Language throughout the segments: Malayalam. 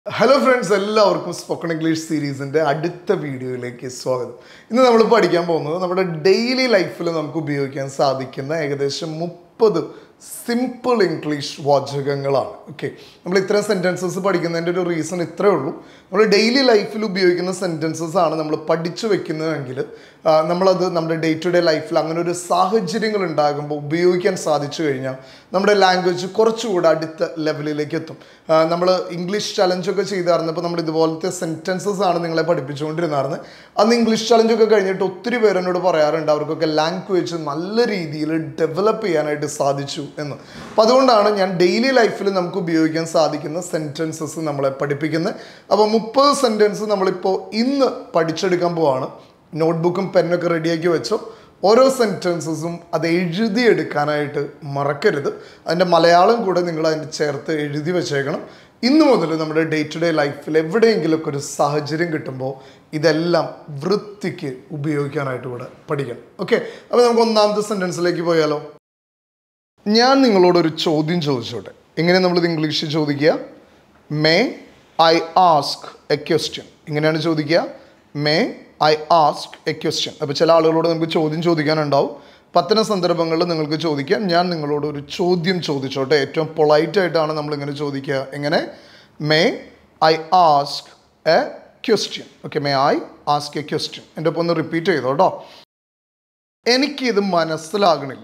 Hello friends, എല്ലാവർക്കും സ്പോക്കൺ ഇംഗ്ലീഷ് സീരീസിൻ്റെ അടുത്ത വീഡിയോയിലേക്ക് സ്വാഗതം. ഇന്ന് നമ്മൾ പഠിക്കാൻ പോകുന്നത് നമ്മുടെ ഡെയിലി ലൈഫിൽ നമുക്ക് ഉപയോഗിക്കാൻ സാധിക്കുന്ന ഏകദേശം 30 സിമ്പിൾ ഇംഗ്ലീഷ് വാചകങ്ങളാണ്. ഓക്കെ, നമ്മൾ ഇത്തരം സെൻറ്റൻസസ് പഠിക്കുന്നതിൻ്റെ ഒരു റീസൺ ഇത്രയേ ഉള്ളൂ. നമ്മൾ ഡെയിലി ലൈഫിൽ ഉപയോഗിക്കുന്ന സെൻറ്റൻസസ് ആണ് നമ്മൾ പഠിച്ചു വെക്കുന്നതെങ്കിൽ നമ്മളത് നമ്മുടെ ഡേ ടു ഡേ ലൈഫിൽ അങ്ങനെ ഒരു സാഹചര്യങ്ങൾ ഉണ്ടാകുമ്പോൾ ഉപയോഗിക്കാൻ സാധിച്ചു കഴിഞ്ഞാൽ നമ്മുടെ ലാംഗ്വേജ് കുറച്ചുകൂടെ അടുത്ത ലെവലിലേക്ക് എത്തും. നമ്മൾ ഇംഗ്ലീഷ് ചലഞ്ചൊക്കെ ചെയ്തായിരുന്നപ്പോൾ നമ്മൾ ഇതുപോലത്തെ സെൻറ്റൻസസ് ആണ് നിങ്ങളെ പഠിപ്പിച്ചുകൊണ്ടിരുന്നായിരുന്നു. അന്ന് ഇംഗ്ലീഷ് ചലഞ്ചൊക്കെ കഴിഞ്ഞിട്ട് ഒത്തിരി പേര് എന്നോട് പറയാറുണ്ട് അവർക്കൊക്കെ ലാംഗ്വേജ് നല്ല രീതിയിൽ ഡെവലപ്പ് ചെയ്യാനായിട്ട് സാധിച്ചു എന്ന്. അപ്പോൾ അതുകൊണ്ടാണ് ഞാൻ ഡെയിലി ലൈഫിൽ നമുക്ക് ഉപയോഗിക്കാൻ സാധിക്കുന്ന സെൻറ്റൻസസ് നമ്മളെ പഠിപ്പിക്കുന്നത്. അപ്പോൾ 30 സെൻറ്റൻസ് നമ്മളിപ്പോൾ ഇന്ന് പഠിച്ചെടുക്കാൻ പോവാണ്. നോട്ട്ബുക്കും പെന്നൊക്കെ റെഡിയാക്കി വെച്ചോ. ഓരോ സെൻറ്റൻസസും അത് എഴുതിയെടുക്കാനായിട്ട് മറക്കരുത്. അതിൻ്റെ മലയാളം കൂടെ നിങ്ങൾ അതിൻ്റെ ചേർത്ത് എഴുതി വെച്ചേക്കണം. ഇന്നു മുതൽ നമ്മുടെ ഡേ ടു ഡേ ലൈഫിൽ എവിടെയെങ്കിലുമൊക്കെ ഒരു സാഹചര്യം കിട്ടുമ്പോൾ ഇതെല്ലാം വൃത്തിക്ക് ഉപയോഗിക്കാനായിട്ട് കൂടെ പഠിക്കണം. ഓക്കെ, അപ്പോൾ നമുക്ക് ഒന്നാമത്തെ സെൻറ്റൻസിലേക്ക് പോയാലോ. ഞാൻ നിങ്ങളോടൊരു ചോദ്യം ചോദിച്ചോട്ടെ. എങ്ങനെ നമ്മളിത് ഇംഗ്ലീഷിൽ ചോദിക്കുക? May I ask a question. ഇങ്ങനെയാണ് ചോദിക്കുക, may I ask a question. അപ്പോൾ ചില ആളുകളോട് നമുക്ക് ചോദ്യം ചോദിക്കാനുണ്ടാവും. അത്തരം സന്ദർഭങ്ങളിൽ നിങ്ങൾക്ക് ചോദിക്കാം, ഞാൻ നിങ്ങളോട് ഒരു ചോദ്യം ചോദിച്ചോട്ടെ. ഏറ്റവും പൊളൈറ്റായിട്ടാണ് നമ്മളിങ്ങനെ ചോദിക്കുക. എങ്ങനെ? May I ask a question. Okay, may I ask a question. എൻ്റെ ഒപ്പം ഒന്ന് റിപ്പീറ്റ് ചെയ്തോ കേട്ടോ. എനിക്കിത് മനസ്സിലാകുന്നില്ല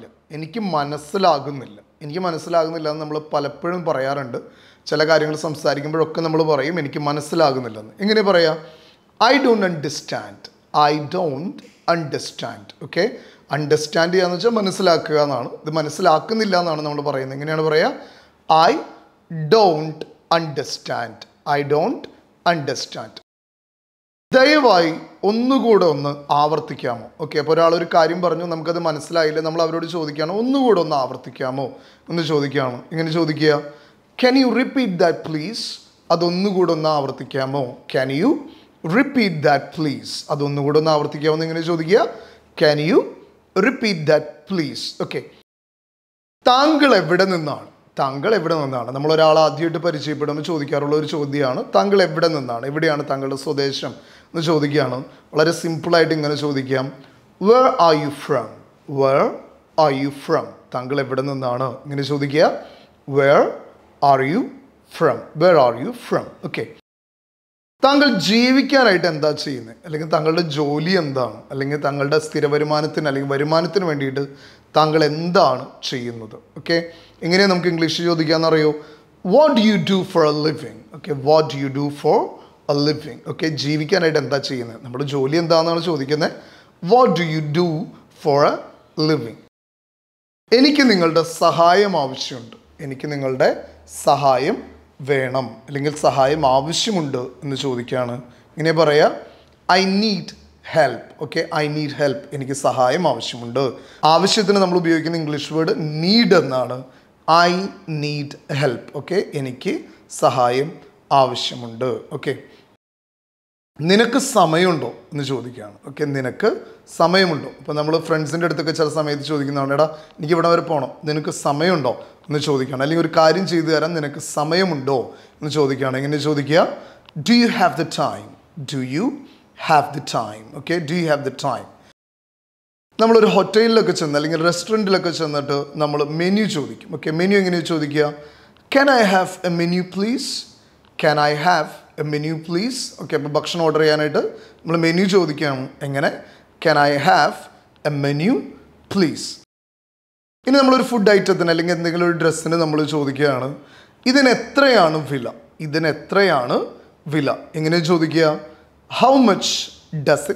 എന്ന് നമ്മൾ പലപ്പോഴും പറയാറുണ്ട്. ചില കാര്യങ്ങൾ സംസാരിക്കുമ്പോഴൊക്കെ നമ്മൾ പറയും എനിക്ക് മനസ്സിലാകുന്നില്ലെന്ന്. എങ്ങനെ പറയാം? I don't understand. Okay, understand ചെയ്യാന്ന് വെച്ചാൽ മനസ്സിലാക്കുക എന്നാണ്. ഇത് മനസ്സിലാക്കുന്നില്ല എന്നാണ് നമ്മൾ പറയുന്നത്. എങ്ങനെയാണ് പറയുക? I don't understand. ദയവായി ഒന്നുകൂടെ ഒന്ന് ആവർത്തിക്കാമോ? ഓക്കെ, അപ്പോൾ ഒരാളൊരു കാര്യം പറഞ്ഞു, നമുക്കത് മനസ്സിലായില്ല, നമ്മൾ അവരോട് ചോദിക്കുകയാണ് ഒന്നുകൂടെ ഒന്ന് ആവർത്തിക്കാമോ എന്ന് ചോദിക്കുകയാണ്. ഇങ്ങനെ ചോദിക്കുക, can you repeat that please? അതൊന്നുകൂടെ ഒന്ന് ആവർത്തിക്കാമോ? Can you repeat that please? അതൊന്നുകൂടെ ഒന്ന് ആവർത്തിക്കാമോ എന്ന് ഇങ്ങനെ ചോദിക്കുക. Can you repeat that please? Okay, താങ്കൾ എവിടെ നിന്നാണ്? നമ്മൾ ഒരാൾ ആദ്യമായിട്ട് പരിചയപ്പെടുമ്പോൾ ചോദിക്കാറുള്ള ഒരു ചോദ്യമാണ് താങ്കൾ എവിടെ നിന്നാണ്, എവിടെയാണ് താങ്കളുടെ സ്വദേശം എന്ന് ചോദിക്കുകയാണ്. വളരെ സിമ്പിളായിട്ട് ഇങ്ങനെ ചോദിക്കാം, വേർ ആർ യു ഫ്രം? താങ്കൾ എവിടെ നിന്നാണ്? ഇങ്ങനെ ചോദിക്കുക, where are you from? Okay, താങ്കൾ ജീവിക്കാനായിട്ട് എന്താ ചെയ്യുന്നത്? അല്ലെങ്കിൽ താങ്കളുടെ ജോലി എന്താണ്? അല്ലെങ്കിൽ താങ്കളുടെ സ്ഥിര വരുമാനത്തിന് അല്ലെങ്കിൽ വരുമാനത്തിന് വേണ്ടിയിട്ട് താങ്കൾ എന്താണ് ചെയ്യുന്നത്? ഓക്കെ, എങ്ങനെയാണ് നമുക്ക് ഇംഗ്ലീഷിൽ ചോദിക്കാമെന്നറിയോ? What do you do for a living? Okay, what do you do for a living? Okay, ജീവിക്കാനായിട്ട് എന്താ ചെയ്യുന്നത്? നമ്മുടെ ജോലി എന്താണെന്നാണ് ചോദിക്കുന്നത്. What do you do for a living? എനിക്ക് നിങ്ങളുടെ സഹായം ആവശ്യമുണ്ട്. എനിക്ക് നിങ്ങളുടെ സഹായം വേണം അല്ലെങ്കിൽ സഹായം ആവശ്യമുണ്ട് എന്ന് ചോദിക്കുകയാണ്. ഇങ്ങനെ പറയാം, I need help. Okay, I need help. എനിക്ക് സഹായം ആവശ്യമുണ്ട്. ആവശ്യത്തിന് നമ്മൾ ഉപയോഗിക്കുന്ന ഇംഗ്ലീഷ് വേർഡ് നീഡ് എന്നാണ്. I need help. ഓക്കെ, എനിക്ക് സഹായം ആവശ്യമുണ്ട്. ഓക്കെ, നിനക്ക് സമയമുണ്ടോ എന്ന് ചോദിക്കുകയാണ്. ഓക്കെ, നിനക്ക് സമയമുണ്ടോ? ഇപ്പോൾ നമ്മൾ ഫ്രണ്ട്സിൻ്റെ അടുത്തൊക്കെ ചില സമയത്ത് ചോദിക്കുന്നതാണ്, എടാ എനിക്ക് ഇവിടെ വരെ പോകണം, നിനക്ക് സമയമുണ്ടോ എന്ന് ചോദിക്കുകയാണ്. അല്ലെങ്കിൽ ഒരു കാര്യം ചെയ്തു തരാൻ നിനക്ക് സമയമുണ്ടോ എന്ന് ചോദിക്കുകയാണ്. എങ്ങനെ ചോദിക്കുക? Do you have the time? Okay, do you have the time? നമ്മളൊരു ഹോട്ടലിലൊക്കെ ചെന്ന് അല്ലെങ്കിൽ റെസ്റ്റോറൻറ്റിലൊക്കെ ചെന്നിട്ട് നമ്മൾ മെനു ചോദിക്കും. ഓക്കെ, മെനു എങ്ങനെ ചോദിക്കുക? Can I have a menu please? Okay, അപ്പോൾ ഭക്ഷണം ഓർഡർ ചെയ്യാനായിട്ട് നമ്മൾ മെനു ചോദിക്കുകയാണ്. എങ്ങനെ? Can I have a menu please? ഇനി നമ്മളൊരു ഫുഡ് ഐറ്റത്തിന് അല്ലെങ്കിൽ എന്തെങ്കിലും ഒരു ഡ്രസ്സിന് നമ്മൾ ചോദിക്കുകയാണ്, ഇതിന് എത്രയാണ് വില? എങ്ങനെ ചോദിക്കുക? How much does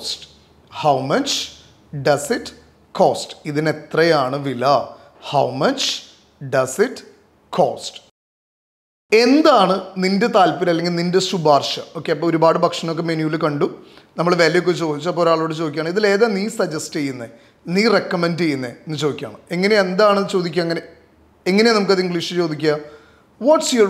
it cost? ഇതിന് എത്രയാണ് വില? How much does it cost? എന്താണ് നിൻ്റെ താല്പര്യം അല്ലെങ്കിൽ നിൻ്റെ ശുപാർശ? ഓക്കെ, അപ്പോൾ ഒരുപാട് ഭക്ഷണമൊക്കെ മെനുവിൽ കണ്ടു, നമ്മൾ വിലയൊക്കെ ചോദിച്ചു. അപ്പോൾ ഒരാളോട് ചോദിക്കുകയാണ്, ഇതിലേതാ നീ സജസ്റ്റ് ചെയ്യുന്നത്, നീ റെക്കമെൻഡ് ചെയ്യുന്നത് എന്ന് ചോദിക്കുകയാണ്. എന്താണ് ചോദിക്കുക? എങ്ങനെയാണ് നമുക്കത് ഇംഗ്ലീഷിൽ ചോദിക്കുക? What's your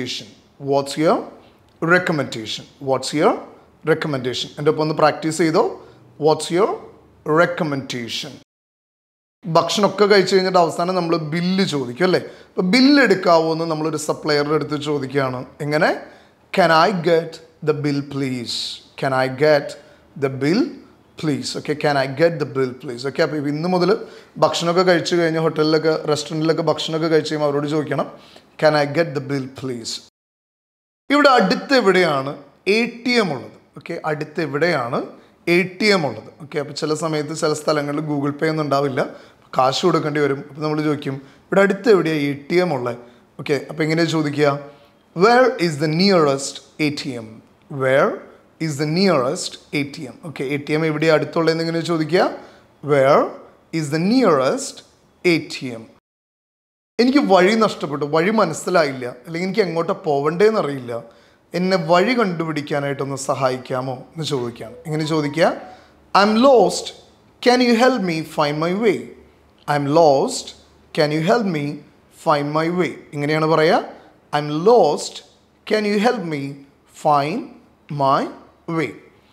recommendation? എൻ്റെ ഒപ്പം ഒന്ന് പ്രാക്ടീസ് ചെയ്തോ. What's your recommendation? ഭക്ഷണമൊക്കെ കഴിച്ച് കഴിഞ്ഞിട്ട് അവസാനം നമ്മൾ ബില്ല് ചോദിക്കും അല്ലേ? അപ്പോൾ ബില്ല് എടുക്കാവോ എന്ന് നമ്മളൊരു സപ്ലയറുടെ അടുത്ത് ചോദിക്കുകയാണ്. എങ്ങനെ? can I get the bill please? Can I get the bill please? Okay, can I get the bill please? Okay, അപ്പോൾ ഇന്ന് മുതൽ ഭക്ഷണമൊക്കെ കഴിച്ചു കഴിഞ്ഞ് ഹോട്ടലിലൊക്കെ റെസ്റ്റോറൻറ്റിലൊക്കെ ഭക്ഷണമൊക്കെ കഴിച്ച് കഴിയുമ്പോൾ അവരോട് ചോദിക്കണം can I get the bill please? ഇവിടെ അടുത്ത് എവിടെയാണ് ATM ഉള്ളത്? ഓക്കെ, അടുത്ത് എവിടെയാണ് ATM ഉള്ളത്? ഓക്കെ, അപ്പോൾ ചില സമയത്ത് ചില സ്ഥലങ്ങളിൽ ഗൂഗിൾ പേ ഒന്നും ഉണ്ടാവില്ല, കാശ് കൊടുക്കേണ്ടി വരും. അപ്പോൾ നമ്മൾ ചോദിക്കും ഇവിടെ അടുത്ത് എവിടെയാണ് ATM ഉള്ളത്? ഓക്കെ, അപ്പോൾ എങ്ങനെ ചോദിക്കുക? Where is the nearest ATM? Where is the nearest ATM? Okay, ATM എവിടെയാണ് അടുത്തുള്ളതെന്ന് എങ്ങനെ ചോദിക്കുക? Where is the nearest ATM? എനിക്ക് വഴി നഷ്ടപ്പെട്ടു, വഴി മനസ്സിലായില്ല, അല്ലെങ്കിൽ എനിക്ക് എങ്ങോട്ടാണ് പോകണ്ടേന്ന് അറിയില്ല, എന്നെ വഴി കണ്ടുപിടിക്കാനായിട്ടൊന്ന് സഹായിക്കാമോ എന്ന് ചോദിക്കുകയാണ്. എങ്ങനെ ചോദിക്കുക? I'm lost, can you help me find my way? I'm lost, can you help me find my way? എങ്ങനെയാണ് പറയുക? I'm lost, can you help me find my way?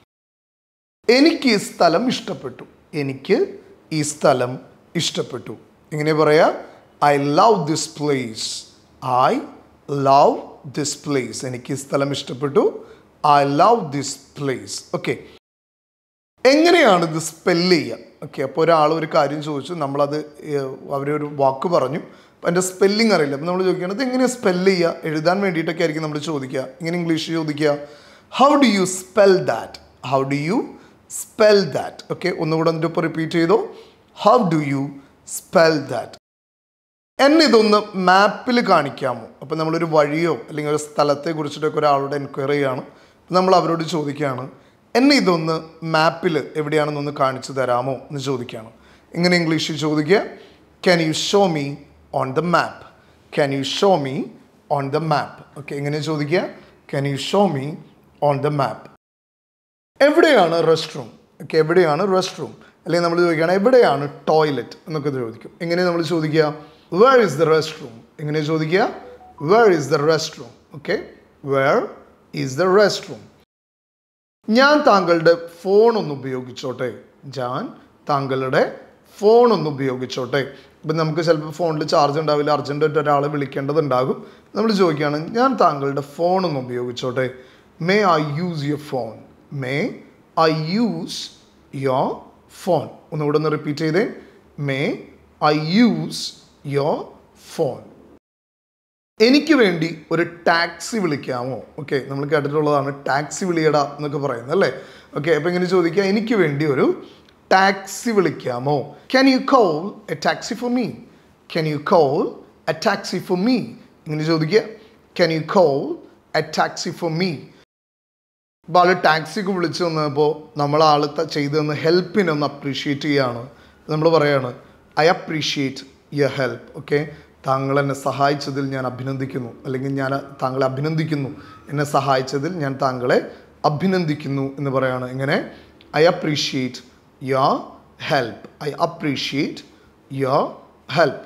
എനിക്ക് ഈ സ്ഥലം ഇഷ്ടപ്പെട്ടു, എനിക്ക് ഈ സ്ഥലം ഇഷ്ടപ്പെട്ടു. എങ്ങനെ പറയാ? I love this place. I love this place. എനിക്ക് ഈ സ്ഥലം ഇഷ്ടപ്പെട്ടു. I love this place. Okay, എങ്ങനെയാണ് ഇത് സ്പെല്ല് ചെയ്യുക? ഓക്കെ, അപ്പോൾ ഒരാൾ ഒരു കാര്യം ചോദിച്ചു, നമ്മളത് അവരൊരു വാക്ക് പറഞ്ഞു, അപ്പോൾ അതിൻ്റെ സ്പെല്ലിംഗ് അറിയില്ല. അപ്പോൾ നമ്മൾ ചോദിക്കുന്നത് എങ്ങനെയാണ് സ്പെല്ല് ചെയ്യുക? എഴുതാൻ വേണ്ടിയിട്ടൊക്കെ ആയിരിക്കും നമ്മൾ ചോദിക്കുക. ഇങ്ങനെ ഇംഗ്ലീഷ് ചോദിക്കുക, how do you spell that? How do you spell that? Okay, ഒന്നുകൂടെ അതിൻ്റെ ഒപ്പം റിപ്പീറ്റ് ചെയ്തോ. How do you spell that? എന്നെ ഇതൊന്ന് മാപ്പിൽ കാണിക്കാമോ? അപ്പോൾ നമ്മളൊരു വഴിയോ അല്ലെങ്കിൽ ഒരു സ്ഥലത്തെ കുറിച്ചിട്ടൊക്കെ ഒരാളോട് എൻക്വയറി ചെയ്യാണ്, നമ്മൾ അവരോട് ചോദിക്കുകയാണ് എന്നെ ഇതൊന്ന് മാപ്പിൽ എവിടെയാണെന്നൊന്ന് കാണിച്ചു തരാമോ എന്ന് ചോദിക്കുകയാണ്. ഇങ്ങനെ ഇംഗ്ലീഷിൽ ചോദിക്കുക, can you show me on the map? Can you show me on the map? Okay, എങ്ങനെ ചോദിക്കുക? Can you show me on the map? എവിടെയാണ് റെസ്റ്റ് റൂം? ഓക്കെ, എവിടെയാണ് റെസ്റ്റ് റൂം? അല്ലെങ്കിൽ നമ്മൾ ചോദിക്കുകയാണ് എവിടെയാണ് ടോയ്ലറ്റ് എന്നൊക്കെ ചോദിക്കും. എങ്ങനെ നമ്മൾ ചോദിക്കുക? Where is the restroom? എങ്ങനെ ചോദിക്കുക? Where is the restroom? Okay, where is the restroom? ഞാൻ താങ്കളുടെ ഫോൺ ഒന്ന് ഉപയോഗിച്ചോട്ടെ? ഞാൻ താങ്കളുടെ ഫോൺ ഒന്ന് ഉപയോഗിച്ചോട്ടെ? ഇപ്പം നമുക്ക് ചിലപ്പോൾ ഫോണിൽ ചാർജ് ഉണ്ടാവില്ല, അർജൻറ്റായിട്ട് ഒരാളെ വിളിക്കേണ്ടതുണ്ടാകും, നമ്മൾ ചോദിക്കുകയാണ് ഞാൻ താങ്കളുടെ ഫോൺ ഒന്ന് ഉപയോഗിച്ചോട്ടെ? May I use your phone? May I use your phone? ഒന്നുകൂടെ ഒന്ന് റിപ്പീറ്റ് ചെയ്തേ. May I use your phone? എനിക്ക് വേണ്ടി ഒരു ടാക്സി വിളിക്കാമോ? ഓക്കെ, നമ്മൾ കേട്ടിട്ടുള്ളതാണ് ടാക്സി വിളിയടാ എന്നൊക്കെ പറയുന്നത് അല്ലേ? ഓക്കെ, അപ്പോൾ ഇങ്ങനെ ചോദിക്കുക, എനിക്ക് വേണ്ടി ഒരു ടാക്സി വിളിക്കാമോ? Can you call a taxi for me? Can you call a taxi for me? ഇങ്ങനെ ചോദിക്കുക, can you call a taxi for me? അപ്പോൾ ആൾ ടാക്സിക്ക് വിളിച്ചു വന്നപ്പോൾ നമ്മൾ ആൾ ചെയ്തു തന്ന ഹെൽപ്പിനെ ഒന്ന് അപ്രീഷിയേറ്റ് ചെയ്യുകയാണ്. നമ്മൾ പറയുകയാണ് I appreciate your help. Okay, താങ്കൾ എന്നെ സഹായിച്ചതിൽ ഞാൻ അഭിനന്ദിക്കുന്നു, അല്ലെങ്കിൽ ഞാൻ താങ്കളെ അഭിനന്ദിക്കുന്നു, എന്നെ സഹായിച്ചതിൽ ഞാൻ താങ്കളെ അഭിനന്ദിക്കുന്നു എന്ന് പറയാണ്. ഇങ്ങനെ I appreciate your help. I appreciate your help.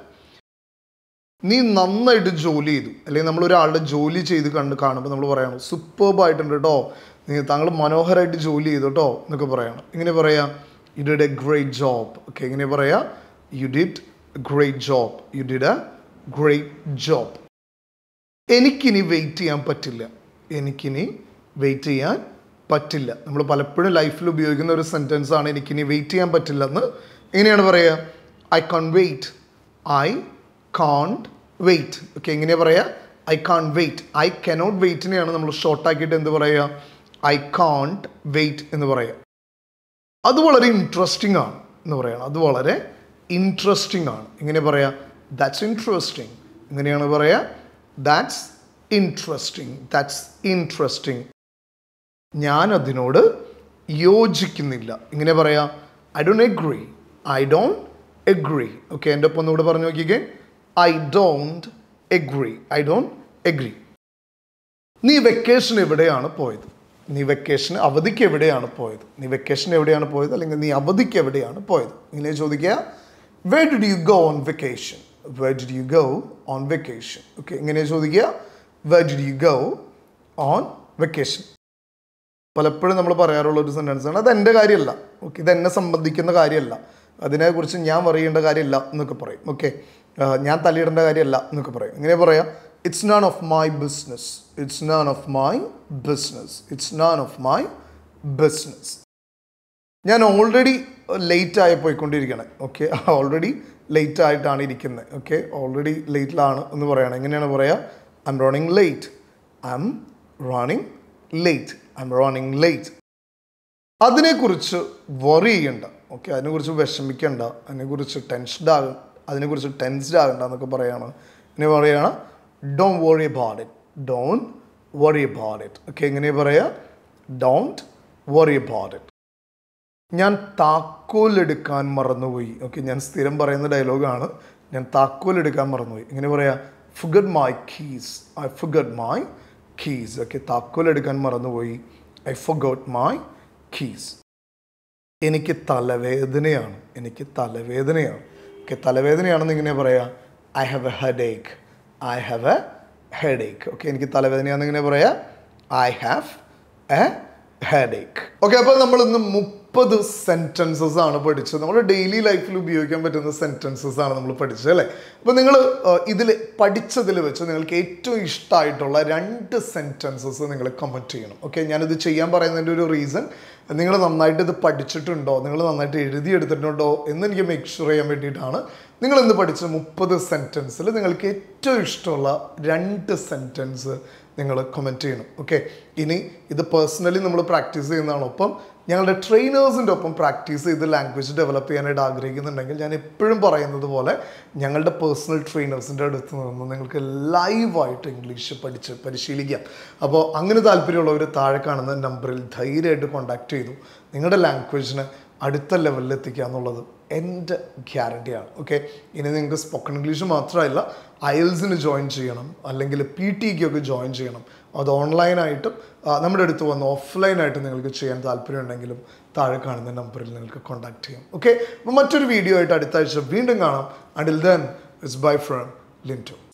നീ നന്നായിട്ട് ജോലി ചെയ്തു, അല്ലെങ്കിൽ നമ്മളൊരാളുടെ ജോലി ചെയ്ത് കാണുമ്പോൾ നമ്മൾ പറയണം സൂപ്പർബായിട്ടുണ്ട് കേട്ടോ, താങ്കൾ മനോഹരമായിട്ട് ജോലി ചെയ്തു കേട്ടോ എന്നൊക്കെ പറയണം. ഇങ്ങനെ പറയാം you did a great job. Okay, ഇങ്ങനെ പറയാം you did a great job. You did a great job. എനിക്കിനി വെയിറ്റ് ചെയ്യാൻ പറ്റില്ല. എനിക്കിനി വെയിറ്റ് ചെയ്യാൻ പറ്റില്ല. നമ്മൾ പലപ്പോഴും ലൈഫിൽ ഉപയോഗിക്കുന്ന ഒരു സെൻറ്റൻസ് ആണ് എനിക്കിനി വെയിറ്റ് ചെയ്യാൻ പറ്റില്ല എന്ന്. എങ്ങനെയാണ് പറയുക? I can't wait. I can't wait. Okay, എങ്ങനെയാണ് പറയുക? I can't wait. I cannot വെയിറ്റിനെയാണ് നമ്മൾ ഷോർട്ടാക്കിയിട്ട് എന്ത് പറയുക? ഐ കാൺട്ട് വെയിറ്റ് എന്ന് പറയുക. അത് വളരെ ഇൻട്രസ്റ്റിംഗ് ആണ് എന്ന് പറയണം. അത് വളരെ ഇൻട്രസ്റ്റിംഗ് ആണ്. എങ്ങനെ പറയാം? That's interesting. എങ്ങനെയാണ് പറയുക? That's interesting. That's interesting. ഞാൻ അതിനോട് യോജിക്കുന്നില്ല. ഇങ്ങനെ പറയാം I don't agree. I don't agree. Okay, എൻ്റെ ഒപ്പം ഒന്നുകൂടെ പറഞ്ഞു നോക്കിക്കേ. I don't agree. I don't agree. നീ വെക്കേഷൻ എവിടെയാണ് പോയത്? നീ വെക്കേഷൻ അവധിക്ക് എവിടെയാണ് പോയത്? നീ വെക്കേഷൻ എവിടെയാണ് പോയത്, അല്ലെങ്കിൽ നീ അവധിക്ക് എവിടെയാണ് പോയത്? ഇങ്ങനെ ചോദിക്കുക. Where did you go on vacation? Where did you go on vacation? Okay, ഇങ്ങനെ ചോദിക്കുക. Where did you go on vacation? പലപ്പോഴും നമ്മൾ പറയാറുള്ള ഒരു സെൻറ്റൻസ് ആണ്, അത് എൻ്റെ കാര്യമല്ല. ഓക്കെ, ഇതെന്നെ സംബന്ധിക്കുന്ന കാര്യമല്ല, അതിനെക്കുറിച്ച് ഞാൻ അറിയേണ്ട കാര്യമില്ല എന്നൊക്കെ പറയും. ഓക്കെ, ഞാൻ തലയിടേണ്ട കാര്യമല്ല എന്നൊക്കെ പറയും. ഇങ്ങനെ പറയാം It's none of my business. It's none of my business. It's none of my business. ഞാൻ ഓൾറെഡി ലേറ്റ് ആയി പോയിക്കൊണ്ടിരിക്കുകയാണ്. ഓക്കെ, ഓൾറെഡി ലേറ്റ് ആയിട്ടാണ് ഇരിക്കുന്നത്. ഓക്കെ, ഓൾറെഡി ലേറ്റിലാണ് എന്ന് പറയുകയാണ്. എങ്ങനെയാണ് പറയുക? I'm running late. I'm running late. I'm running late. അതിനെക്കുറിച്ച് വറി ചെയ്യണ്ട. ഓക്കെ, അതിനെക്കുറിച്ച് വിഷമിക്കണ്ട, അതിനെക്കുറിച്ച് അതിനെക്കുറിച്ച് ടെൻസ്ഡ് ആകണ്ട എന്നൊക്കെ പറയുകയാണ്. ഇനി പറയുകയാണ് don't worry about it. Don't worry about it. Okay, എങ്ങനെ പറയുക? Don't worry about it. ഞാൻ താക്കോൽ എടുക്കാൻ മറന്നുപോയി. ഓക്കെ, ഞാൻ സ്ഥിരം പറയുന്ന ഡയലോഗാണ്. ഞാൻ താക്കോൽ എടുക്കാൻ മറന്നുപോയി. എങ്ങനെ പറയാ? forgot my keys. I forgot my keys. Okay, താക്കോൽ എടുക്കാൻ മറന്നുപോയി. I forgot my keys. എനിക്ക് തലവേദനയാണ്. എനിക്ക് തലവേദനയാണ്. ഓക്കെ, തലവേദനയാണെന്ന് എങ്ങനെ പറയാ? I have a headache. I have a headache. Okay, എനിക്ക് തലവേദനയാണെന്ന് എങ്ങനെ പറയാ? I have a headache. Okay, അപ്പോൾ നമ്മൾ ഇന്ന് 30 സെൻറ്റൻസസ് ആണ് പഠിച്ചത്. നമ്മുടെ ഡെയിലി ലൈഫിൽ ഉപയോഗിക്കാൻ പറ്റുന്ന സെൻറ്റൻസസ് ആണ് നമ്മൾ പഠിച്ചത്, അല്ലേ? അപ്പോൾ നിങ്ങൾ ഇതിൽ പഠിച്ചതിൽ വെച്ച് നിങ്ങൾക്ക് ഏറ്റവും ഇഷ്ടമായിട്ടുള്ള 2 സെൻറ്റൻസസ് നിങ്ങൾ കമൻറ്റ് ചെയ്യണം. ഓക്കെ, ഞാനിത് ചെയ്യാൻ പറയുന്നതിൻ്റെ ഒരു റീസൺ, നിങ്ങൾ നന്നായിട്ട് ഇത് പഠിച്ചിട്ടുണ്ടോ, നിങ്ങൾ നന്നായിട്ട് എഴുതിയെടുത്തിട്ടുണ്ടോ എന്ന് എനിക്ക് മേക്ക് ഷുവർ ചെയ്യാൻ വേണ്ടിയിട്ടാണ്. നിങ്ങൾ ഇന്ന് പഠിച്ച 30 സെൻറ്റൻസിൽ നിങ്ങൾക്ക് ഏറ്റവും ഇഷ്ടമുള്ള 2 സെൻറ്റൻസ് നിങ്ങൾ കമൻറ്റ് ചെയ്യണം. ഓക്കെ, ഇനി ഇത് പേഴ്സണലി നമ്മൾ പ്രാക്ടീസ് ചെയ്യുന്നതാണ്. ഒപ്പം ഞങ്ങളുടെ ട്രെയിനേഴ്സിൻ്റെ ഒപ്പം പ്രാക്ടീസ് ചെയ്ത് ലാംഗ്വേജ് ഡെവലപ്പ് ചെയ്യാനായിട്ട് ആഗ്രഹിക്കുന്നുണ്ടെങ്കിൽ ഞാൻ എപ്പോഴും പറയുന്നത് പോലെ ഞങ്ങളുടെ പേഴ്സണൽ ട്രെയിനേഴ്സിൻ്റെ അടുത്ത് നിന്ന് നിങ്ങൾക്ക് ലൈവായിട്ട് ഇംഗ്ലീഷ് പഠിച്ച് പരിശീലിക്കാം. അപ്പോൾ അങ്ങനെ താല്പര്യമുള്ളവർ താഴെ കാണുന്ന നമ്പറിൽ ധൈര്യമായിട്ട് കോൺടാക്റ്റ് ചെയ്തു നിങ്ങളുടെ ലാംഗ്വേജിനെ അടുത്ത ലെവലിൽ എത്തിക്കുക എന്നുള്ളത് എൻ്റെ ഗ്യാരണ്ടിയാണ്. ഓക്കെ, ഇനി നിങ്ങൾക്ക് സ്പോക്കൺ ഇംഗ്ലീഷ് മാത്രമല്ല IELTSന് ജോയിൻ ചെയ്യണം, അല്ലെങ്കിൽ PTക്കൊക്കെ ജോയിൻ ചെയ്യണം. അത് ഓൺലൈനായിട്ടും നമ്മുടെ അടുത്ത് വന്ന് ഓഫ്ലൈനായിട്ട് നിങ്ങൾക്ക് ചെയ്യാൻ താല്പര്യമുണ്ടെങ്കിലും താഴെ കാണുന്ന നമ്പറിൽ നിങ്ങൾക്ക് കോൺടാക്ട് ചെയ്യാം. ഓക്കെ, അപ്പോൾ മറ്റൊരു വീഡിയോ ആയിട്ട് അടുത്ത ആഴ്ച വീണ്ടും കാണാം. Until then, it's bye from Linto.